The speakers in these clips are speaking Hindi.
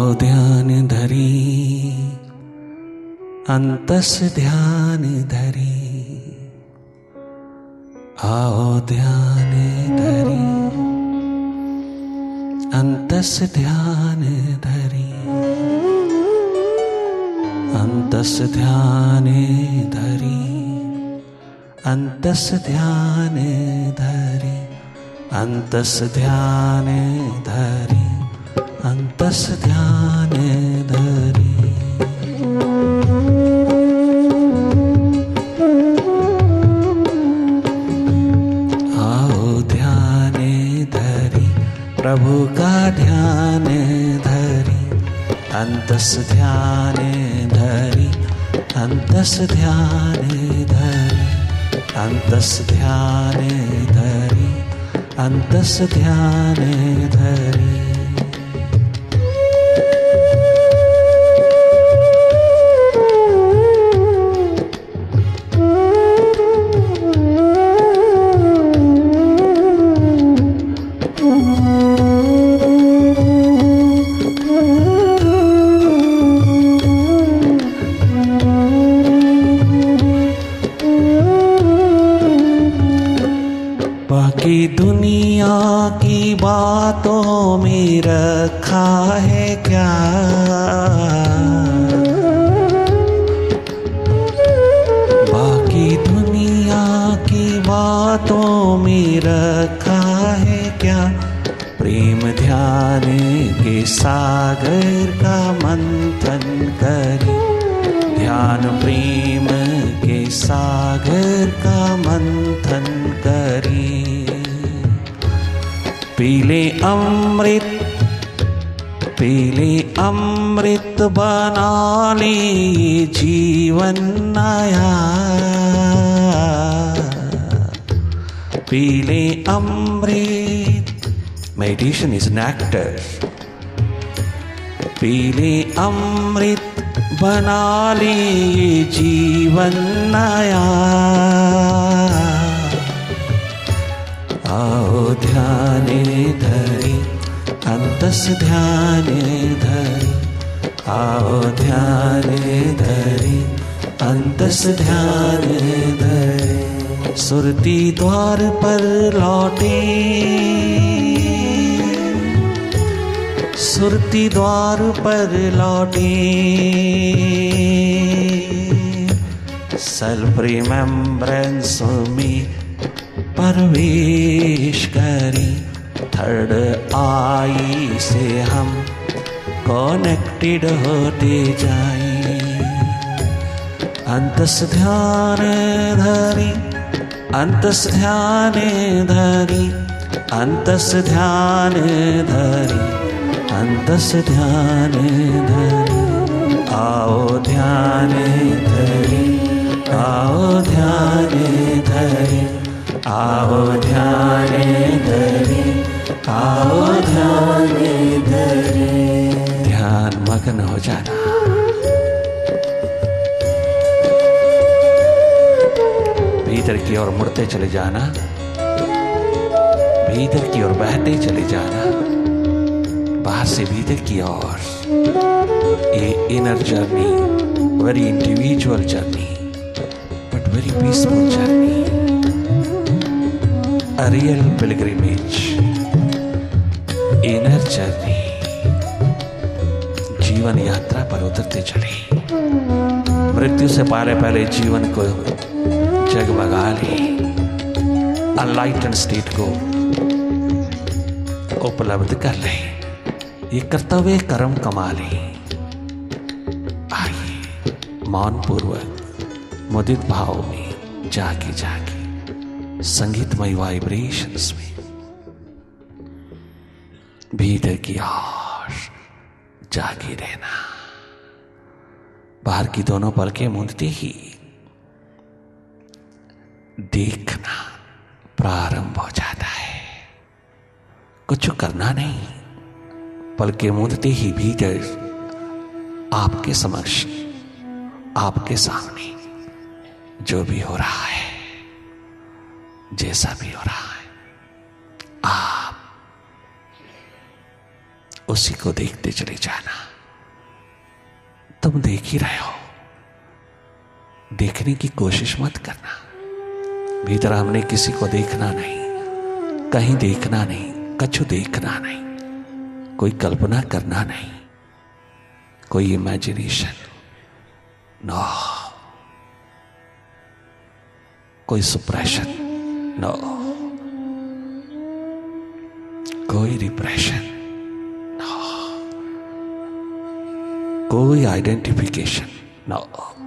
ध्यान धरी, अंतस ध्यान धरी, आओ ध्यान धरी, अंतस ध्यान धरी, अंतस ध्यान धरी, अंतस ध्यान धरी, अंतस ध्यान धरी, अंतस ध्यान धरी। आओ ध्यान धरी, प्रभु का ध्यान धरी, अंतस ध्यान धरी, अंतस ध्यान धरी, अंतस ध्यान धरी, अंतस ध्यान धरी। बाकी दुनिया की बातों में रखा है क्या, बाकी दुनिया की बातों में रखा है क्या, प्रेम ध्यान के सागर का मंथन करी, ध्यान प्रेम के सागर का मंथन करी। पीले अमृत, पीले अमृत बना ले जीवन नया, पीले अमृत, मेडिटेशन इज नेक्टर, पीले अमृत बना ले जीवन नया। आओ ध्यान धरी, अंतस ध्यान धरी, आओ ध्यान धरी, अंतस ध्यान धरी। सुरती द्वार पर लौटे, सुरती द्वार पर लौटे, सेल्फ रिमेम्ब्रेंस में प्रवेश करें, थर्ड आई से हम कनेक्टेड होते जाएं। अंतस ध्यान धरी, अंतस ध्यान धरी, अंतस ध्यान धरी, अंतस ध्यान धरी। आओ ध्यान धरी, आओ ध्यान धरी, आओ ध्यान धरी, आओ ध्यान धरी। ध्यान मग्न हो जाना, भीतर की ओर मुड़ते चले जाना, भीतर की ओर बहते चले जाना, बाहर से भीतर की ओर। ये inner journey, very individual journey, but very peaceful journey, a real pilgrimage, inner journey। जीवन यात्रा पर उतरते चले, मृत्यु से पहले पहले जीवन को जगमगा ले, अनलाइटेंड स्टेट को उपलब्ध कर ले, ये कर्तव्य कर्म कमा ले। आइए मौन पूर्वक मुदित भाव में जाके जाके संगीतमय वाइब्रेशंस में भीतर की ओर जागे रहना। बाहर की दोनों पलकें मूंदते ही देखना प्रारंभ हो जाता है, कुछ करना नहीं, पलकें मूंदते ही भीतर आपके समक्ष, आपके सामने जो भी हो रहा है, जैसा भी हो रहा है, आप उसी को देखते चले जाना। तुम देख ही रहे हो, देखने की कोशिश मत करना। भीतर हमने किसी को देखना नहीं, कहीं देखना नहीं, कछु देखना नहीं, कोई कल्पना करना नहीं, कोई इमेजिनेशन नो, कोई सुप्रेशन नो, कोई रिप्रेशन नो, कोई identification no.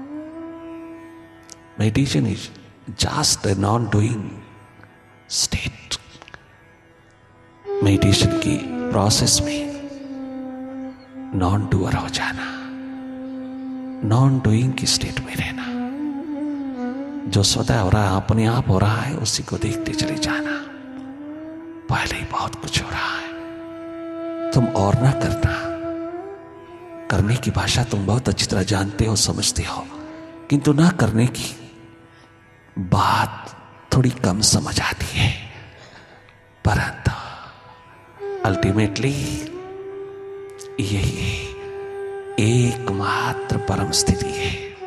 Meditation is just a non-doing state। Meditation की प्रोसेस में नॉन डूअर हो जाना, नॉन डूइंग की स्टेट में रहना। जो स्वतः हो रहा है, अपने आप हो रहा है, उसी को देखते चले जाना। पहले ही बहुत कुछ हो रहा है, तुम और ना करना। करने की भाषा तुम बहुत अच्छी तरह जानते हो, समझते हो, किंतु ना करने की बात थोड़ी कम समझ आती है। परंतु अल्टीमेटली यही एकमात्र परम स्थिति है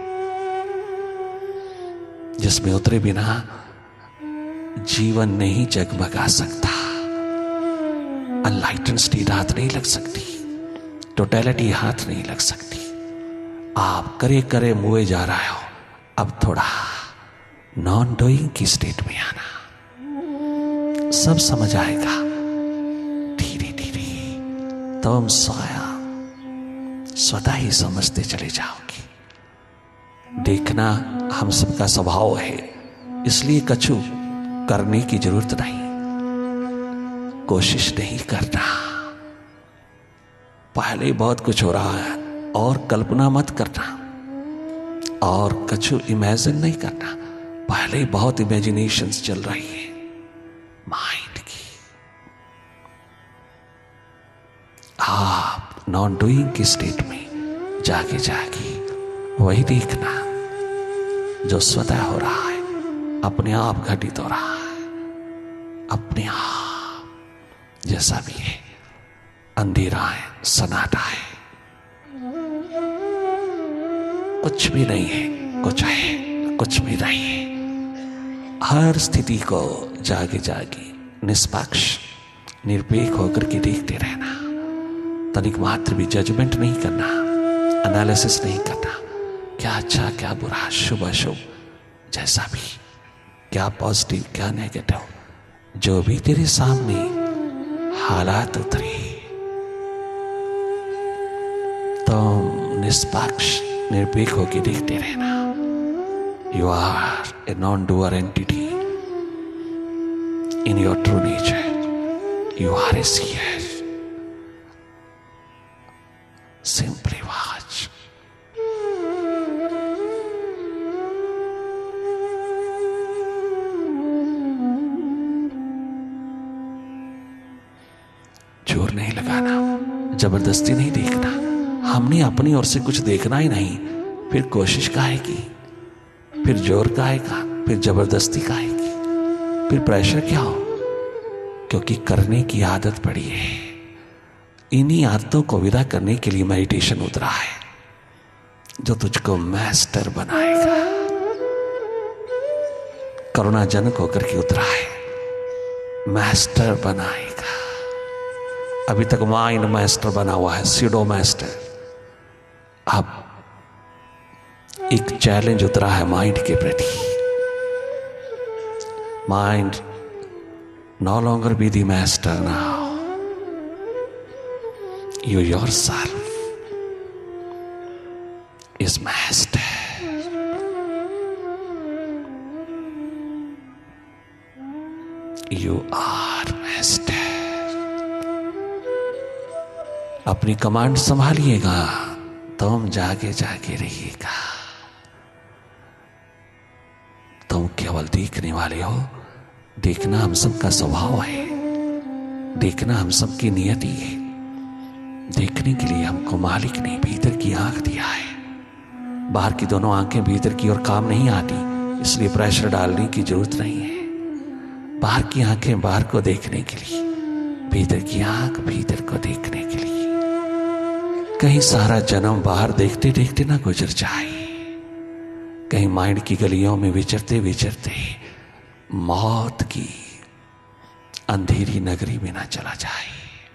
जिसमें उतरे बिना जीवन नहीं जगमगा सकता। अनलाइटन स्टेट हाथ नहीं लग सकती, टोटलिटी हाथ नहीं लग सकती। आप करे करे मुए जा रहे हो, अब थोड़ा नॉन डूइंग की स्टेट में आना, सब समझ आएगा धीरे धीरे। तुम स्वतः ही समझते चले जाओगे। देखना हम सबका स्वभाव है, इसलिए कछु करने की जरूरत नहीं, कोशिश नहीं करना। पहले बहुत कुछ हो रहा है और कल्पना मत करना, और कछु इमेजिन नहीं करना। पहले ही बहुत इमेजिनेशंस चल रही है माइंड की। आप नॉन डूइंग की स्टेट में जाके जाके वही देखना जो स्वतः हो रहा है, अपने आप घटित हो रहा है, अपने आप जैसा भी है। अंधेरा है, सन्नाटा है, कुछ भी नहीं है, कुछ है, कुछ भी नहीं है। हर स्थिति को जागे जागे निष्पक्ष निरपेक्ष होकर के देखते रहना। तनिक मात्र भी जजमेंट नहीं करना, एनालिसिस नहीं करना, क्या अच्छा क्या बुरा, शुभ अशुभ, जैसा भी, क्या पॉजिटिव क्या नेगेटिव, जो भी तेरे सामने हालात उतरे, तो निष्पक्ष निरपेक्ष होकर देखते रहना। You are a non-doer entity in your true nature. You are a seer. Simply watch. जोर नहीं लगाना, जबरदस्ती नहीं देखना। हमने अपनी ओर से कुछ देखना ही नहीं, फिर कोशिश काहे की, फिर जोर का आएगा, फिर जबरदस्ती का आएगी, फिर प्रेशर क्या हो? क्योंकि करने की आदत पड़ी है। इन्हीं आदतों को विदा करने के लिए मेडिटेशन उतरा है, जो तुझको मास्टर बनाएगा। करुणाजनक होकर के उतरा है, मास्टर बनाएगा। अभी तक माइंड मास्टर बना हुआ है, सीडो मास्टर। अब एक चैलेंज उतरा है माइंड के प्रति। Mind no longer be the master now, you yourself is master. You are master. अपनी कमांड संभालिएगा, तुम जागे जागे रहिएगा। तुम केवल देखने वाले हो। देखना हम सबका स्वभाव है, देखना हम सबकी नियति है। देखने के लिए हमको मालिक ने भीतर की आंख दिया है। बाहर की दोनों आंखें भीतर की ओर काम नहीं आती, इसलिए प्रेशर डालने की जरूरत नहीं है। बाहर की आंखें बाहर को देखने के लिए, भीतर की आंख भीतर को देखने के लिए। कहीं सारा जन्म बाहर देखते देखते ना गुजर जाए, कहीं माइंड की गलियों में विचरते विचरते मौत की अंधेरी नगरी में ना चला जाए।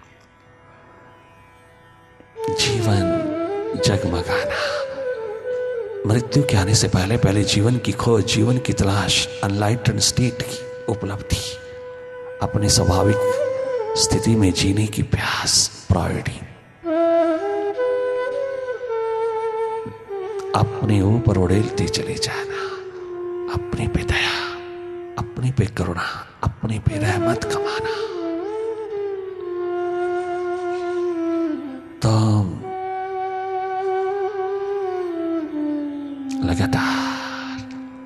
जीवन जगमगाना, मृत्यु के आने से पहले पहले जीवन की खोज, जीवन की तलाश, अनलाइटेंड स्टेट की उपलब्धि, अपने स्वाभाविक स्थिति में जीने की प्यास, प्रायोरिटी, अपने ऊपर उड़ेलते चले जाना, अपने पे दया, अपने पे करुणा, अपने पे रहमत कमाना। तुम लगातार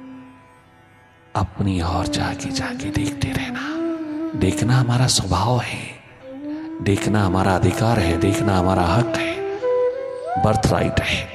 अपनी ओर जाके जाके देखते रहना। देखना हमारा स्वभाव है, देखना हमारा अधिकार है, देखना हमारा हक है, बर्थ राइट है।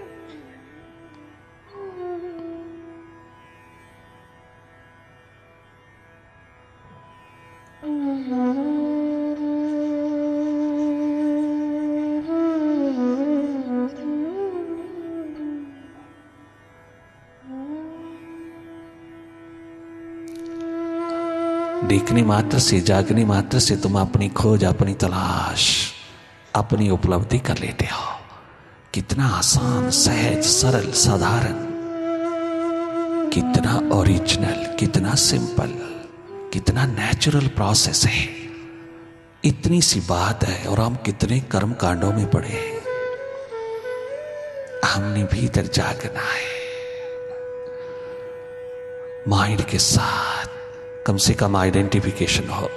देखने मात्र से, जागने मात्र से तुम अपनी खोज, अपनी तलाश, अपनी उपलब्धि कर लेते हो। कितना आसान, सहज, सरल, साधारण, कितना ओरिजिनल, कितना सिंपल, कितना नेचुरल प्रोसेस है। इतनी सी बात है और हम कितने कर्म कांडों में पड़े हैं। हमने भीतर जागना है, माइंड के साथ कम से कम आइडेंटिफिकेशन हो,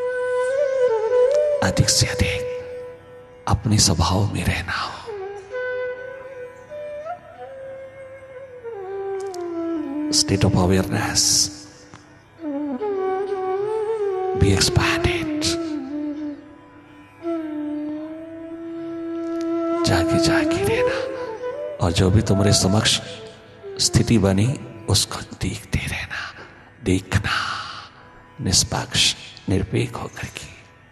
अधिक से अधिक अपने स्वभाव में रहना हो। State of awareness be expanded. जाके जाके रहना और जो भी तुम्हारे समक्ष स्थिति बनी उसको देखते रहना, देखना निष्पक्ष, निरपेक्ष होकर के।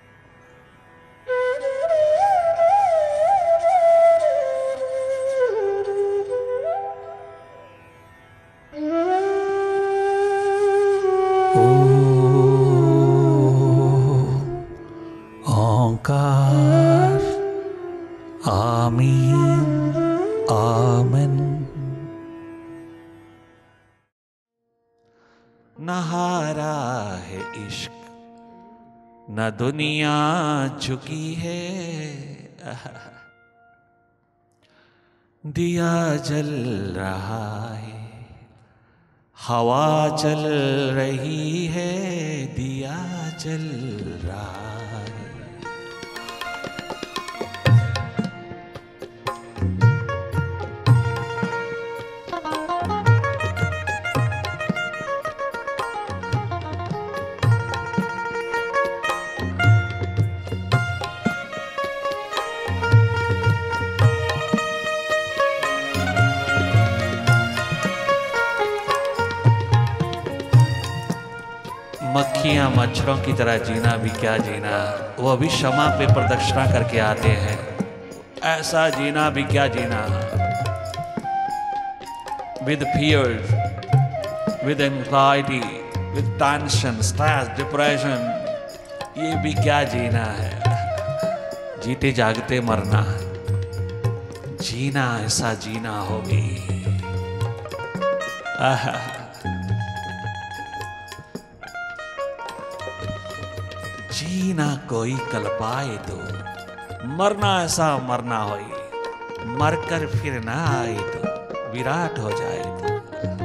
ओंकार, आमीन, आमन। न हारा है इश्क, न दुनिया झुकी है, दिया जल रहा है, हवा चल रही है, दिया जल रहा है। मक्खियां मच्छरों की तरह जीना भी क्या जीना, वो अभी क्षमा पे प्रदक्षिणा करके आते हैं। ऐसा जीना भी क्या जीना, with fear, with anxiety, with tension, stress, depression, ये भी क्या जीना है। जीते जागते मरना, जीना ऐसा जीना होगी। जीना कोई कल पाए तो, मरना ऐसा मरना होई, मरकर फिर ना आए तो विराट हो जाए तो।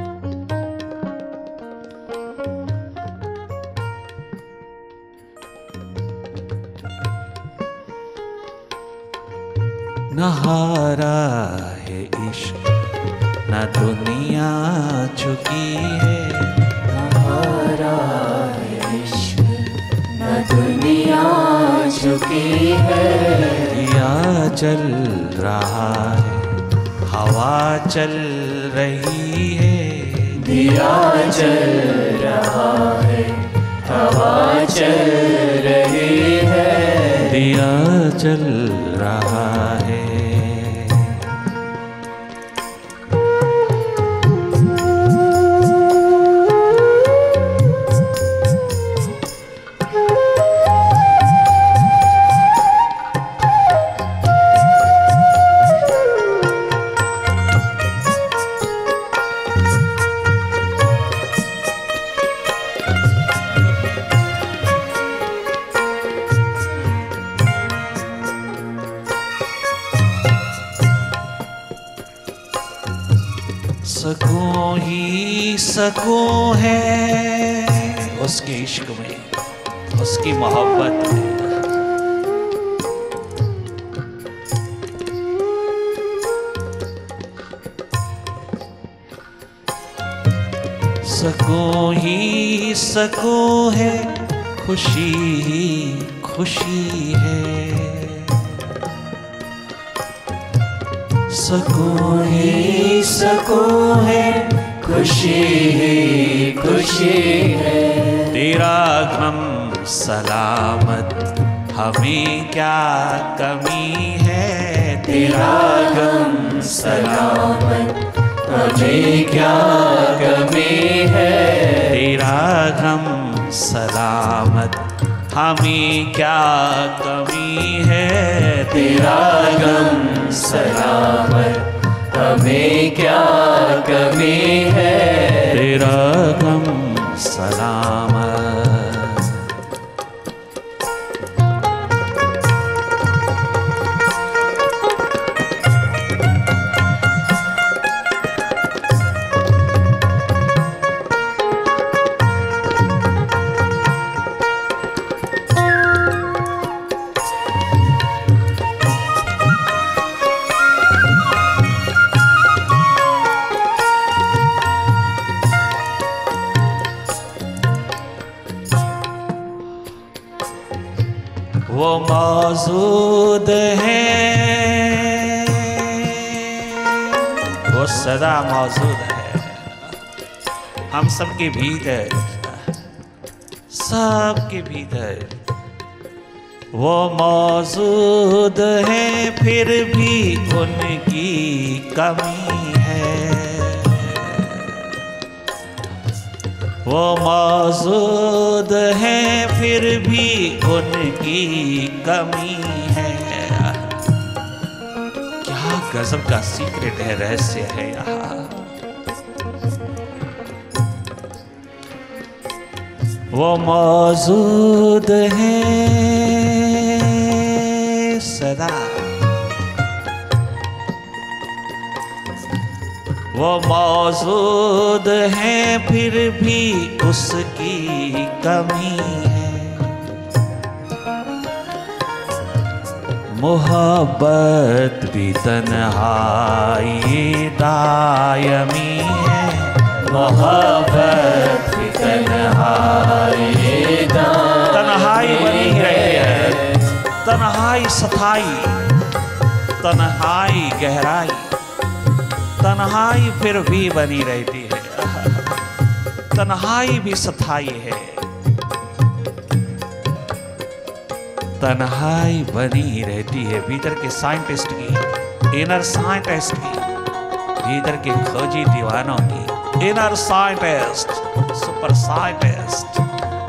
न हारा है इश्क, न दुनिया झुकी है, न हारा है इश्क, न दुनिया झुकी है, दिया जल रहा है, हवा चल रही है, दिया जल रहा है, हवा चल रही है, दिया जल रहा है। ही सकून है उसके इश्क में, उसकी मोहब्बत में। सकून ही सकून है, खुशी ही खुशी है। सकून ही सकून है, खुशी ही खुशी है। तेरा गम सलामत, हमें क्या कमी है। तेरा गम सलामत, हमें क्या कमी है। तेरा गम सलामत, हमें क्या कमी है। तेरा गम सलामत, हमें क्या कमी है। तेरा गम सलामत। वो मौजूद है, वो सदा मौजूद है हम सबके भीतर, सबके भीतर वो मौजूद है। फिर भी उनकी कमी है। वो मौजूद है, फिर भी उनकी कमी है। क्या गजब का सीक्रेट है, रहस्य है यहाँ। वो मौजूद है सदा, वो मौजूद है, फिर भी उसकी कमी है। मोहब्बत भी तन्हाई दायमी है। मोहब्बत भी तन्हाई तन्हाई बनी रही है, तन्हाई सताई, तन्हाई गहराई, तन्हाई फिर भी बनी रहती है। तन्हाई भी सताई है, तन्हाई बनी रहती है। भीतर के साइंटिस्ट की, इनर साइंटिस्ट की, भीतर के खोजी दीवानों की, इनर साइंटिस्ट, सुपर साइंटिस्ट।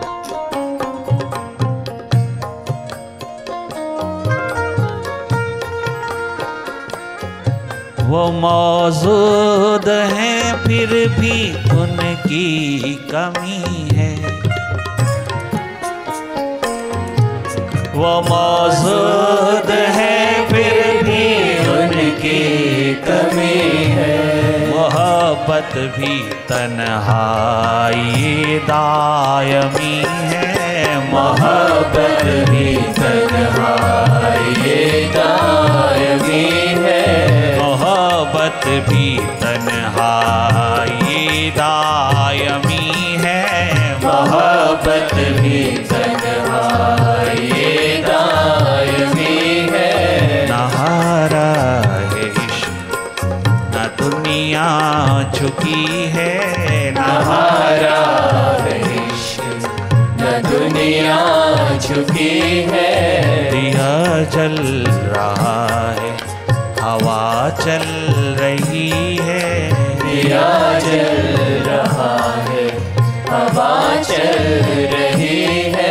वो मौजूद है, फिर भी उनकी कमी है। वो मौजूद है, फिर भी उनकी कमी है। मोहब्बत भी तन्हाई दायमी है। मोहब्बत भी तन्हाई दायमी है। मोहब्बत भी तन्हाई दायमी है। मोहब्बत भी तन्हाई दायमी है। न हारा है इश्क, न दुनिया झुकी है। न हारा है इश्क, न दुनिया झुकी है। दिया जल रहा है, हवा चल रही है। दिया जल रहा है, हवा चल रही है।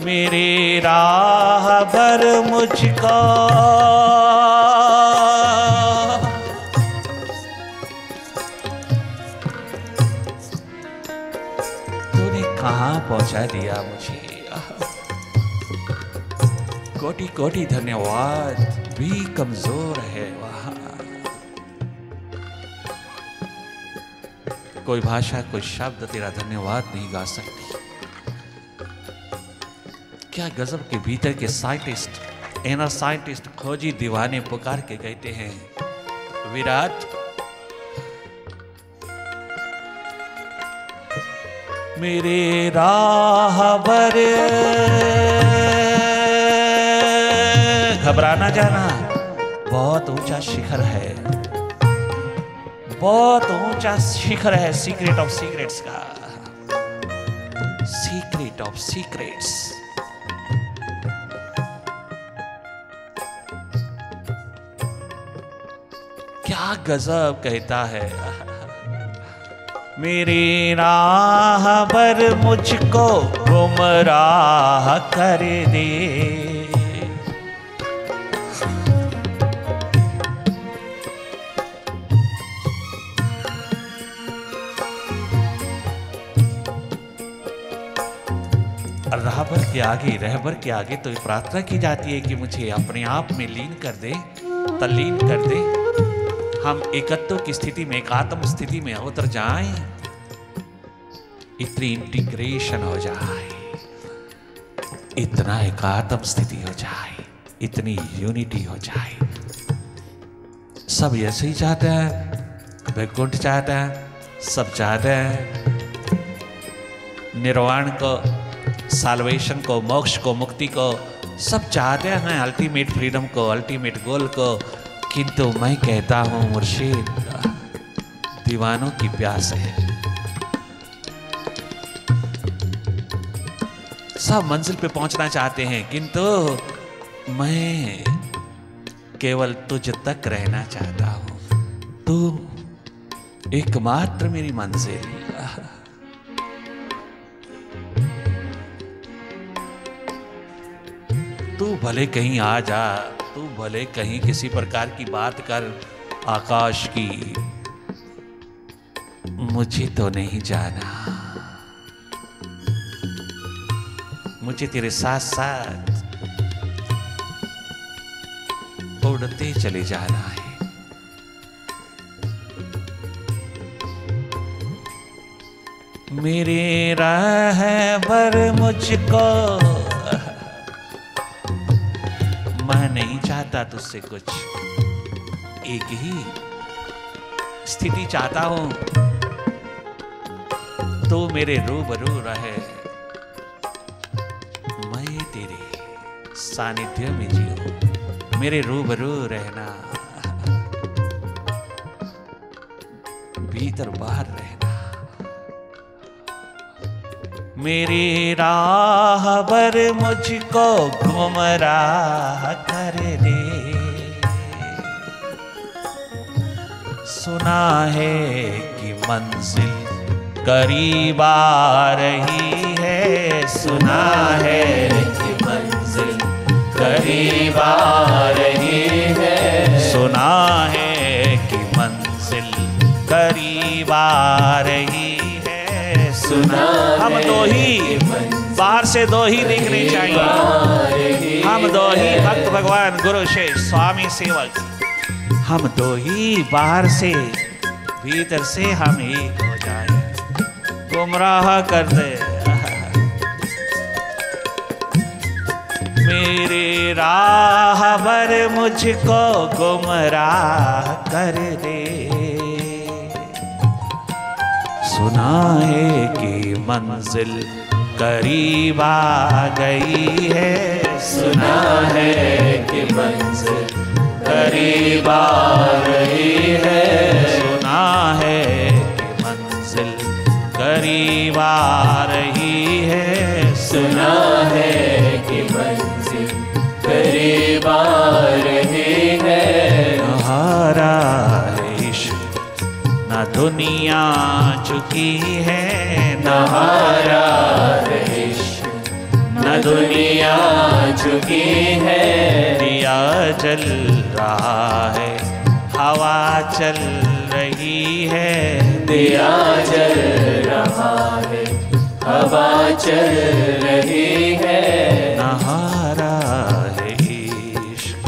मेरे राह भर मुझको तूने कहाँ पहुंचा दिया मुझे। कोटि कोटि धन्यवाद भी कमजोर है वहां। कोई भाषा कोई शब्द तेरा धन्यवाद नहीं गा सकती। क्या गजब के भीतर के साइंटिस्ट, इनर साइंटिस्ट, खोजी दीवाने पुकार के कहते हैं विराट मेरे राह भर। घबरा ना जाना, बहुत ऊंचा शिखर है, बहुत ऊंचा शिखर है सीक्रेट ऑफ सीक्रेट्स का, सीक्रेट ऑफ सीक्रेट्स। क्या गजब कहता है मेरी राह पर मुझको गुमराह कर दे। राहबर के आगे, रहबर के आगे तो प्रार्थना की जाती है कि मुझे अपने आप में लीन कर दे, तल्लीन कर दे। हम एकत्व की स्थिति में, एकात्म स्थिति में उतर जाएं, इतनी इंटीग्रेशन हो जाए, इतना एकात्म स्थिति हो जाए, इतनी यूनिटी हो जाए। सब ऐसे ही चाहते हैं, वैकुंठ चाहते हैं, सब चाहते हैं निर्वाण को, साल्वेशन को, मोक्ष को, मुक्ति को, सब चाहते हैं अल्टीमेट फ्रीडम को, अल्टीमेट गोल को। किंतु मैं कहता हूं मुर्शिद, दीवानों की प्यास है। सब मंजिल पे पहुंचना चाहते हैं, किंतु मैं केवल तुझ तक रहना चाहता हूं। तू एकमात्र मेरी मंजिल। तू भले कहीं आ जा, तू भले कहीं किसी प्रकार की बात कर आकाश की, मुझे तो नहीं जाना। मुझे तेरे साथ साथ उड़ते चले जाना है। मेरे रहबर मुझको, मैं नहीं चाहता तुझसे कुछ, एक ही स्थिति चाहता हूं, तू मेरे रूबरू रहे, मैं तेरे सानिध्य में जीऊं, मेरे रूबरू रहना, भीतर बाहर रहना। मेरी राह पर मुझको गुमराह कर दे। सुना है कि मंजिल करीब आ रही है, सुना है कि मंजिल करीब आ रही है, सुना है कि मंजिल करीब आ रही है, सुना। हम दो ही, बाहर से दो ही दिखने चाहिए, हम दो ही भक्त भगवान गुरु शेष स्वामी सेवक, हम दो ही बाहर से, भीतर से हम एक हो जाए। गुमराह कर दे मेरे राह पर मुझको गुमराह कर दे। सुना है कि मंजिल करीब आ गई है, सुना है कि मंजिल करीब आ रही है, सुना है कि मंजिल करीब आ रही है, सुना है कि मंजिल करीब आ रही है। नहारा है इश्क ना दुनिया चुकी है, नहारा है इश्क ना न दुनिया झुकी है। दिया जल रहा है, हवा चल रही है। दिया जल रहा है, हवा चल रही है। नहारा है इश्क।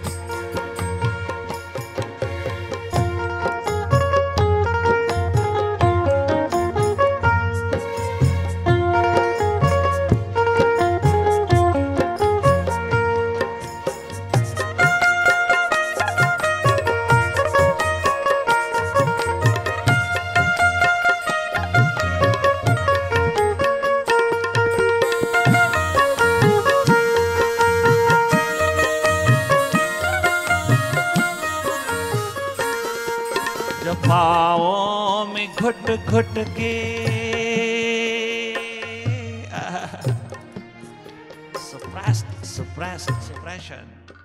जफाओं में घुट घुट के suppression।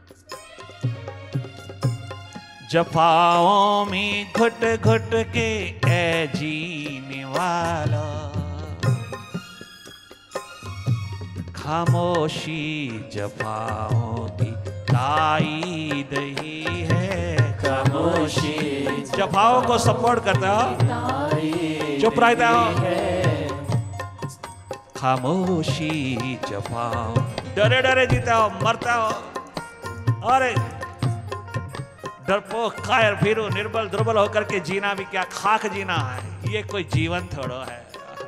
जफाओं में घुट घुट के ए जीने वाला, खामोशी जफाओं की ताईद ही है। खामोशी जफाओं को सपोर्ट करते हो, चुप रहते हो। खामोशी जफाओं, डरे डरे जीते हो, मरते हो। अरे डरपोक कायर फिरू निर्बल दुर्बल होकर के जीना भी क्या खाक जीना है, ये कोई जीवन थोड़ा है।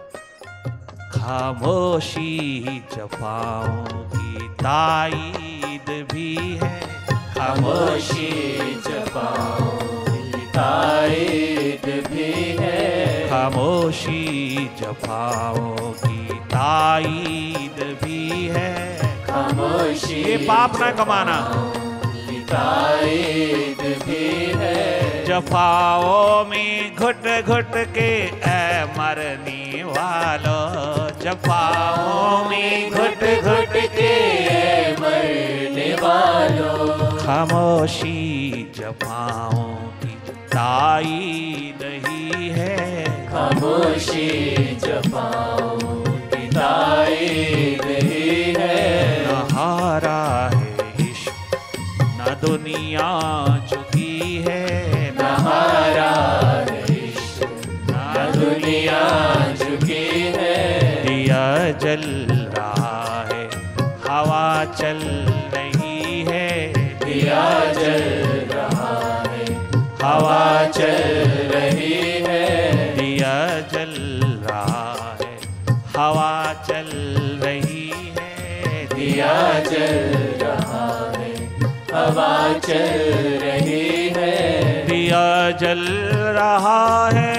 खामोशी जफाओं की ताईद भी है। खामोशी जफाओं की ताईद भी है। खामोशी जफाओं की ताईद भी है। खामोशी ये पाप ना कमाना, की ताईद भी है। जफाओं में घुट घुट के ऐ मरने वालों। जफाओं में घुट घुट के ऐ मरने वालों। खामोशी जफाओं की ताईद ही है। खामोशी जफाओं की ताईद ही है। नहारा है इश्क, न दुनिया झुकी है। नहारा है इश्क, न दुनिया झुकी है। दिया जल रहा है, हवा चल रही है। दिया जल रहा है, हवा चल रही है। दिया जल रहा है, हवा चल रही है। दिया जल रहा है, हवा चल रही है। दिया जल रहा है,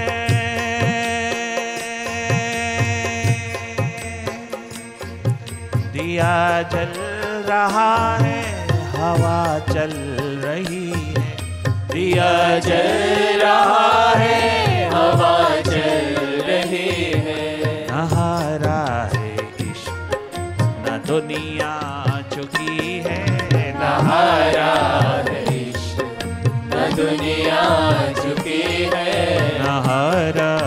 दिया जल रहा है, हवा चल रही है। दिया जल रहा है, हवा चल रही है। नहारा है इश्क, न दुनिया झुकी है। नहारा है इश्क, न दुनिया झुकी है। नहारा